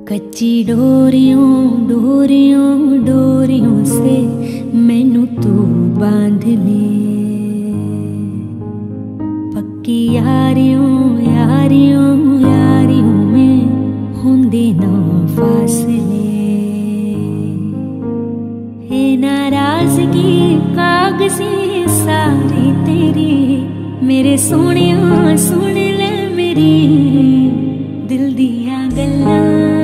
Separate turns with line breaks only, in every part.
कच्ची डोरियों डोरियों डोरियों से मैनू तू बांध ले, पक्की यारियों यारियों यारियों में होंदे ना फासले। हे नाराजगी कागज़ी सारी तेरी, मेरे सोहणिया सुन ले मेरी दिल दियां गल्लां।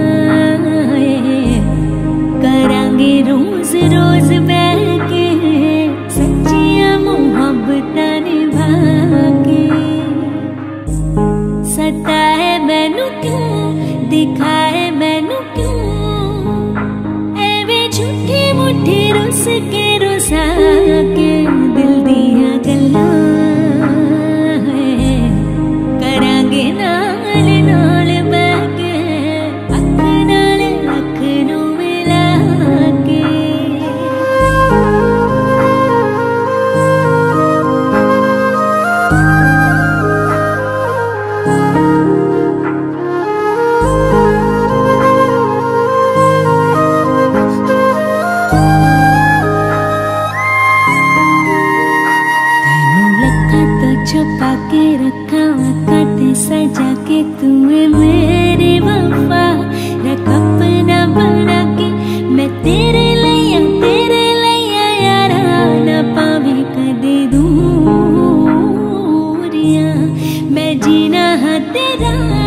करांगे रोज रोज बैठ के सच्चियां मुहब्बतां निभा के। सताए मैनू क्यों, दिखाए मैनू क्यों, एवे झूठी मुठी रुस के रुसा के दिल दियां गल्लां। करांगे नाल नाल बैठ के अख नाल अख नू मिला के। छुपा के रखा कट सजा के तुम्हें मेरे वफा रख अपना बना के। मैं तेरे लिया यारा ना पावे कदे दूरियां। मैं जीना हाँ तेरा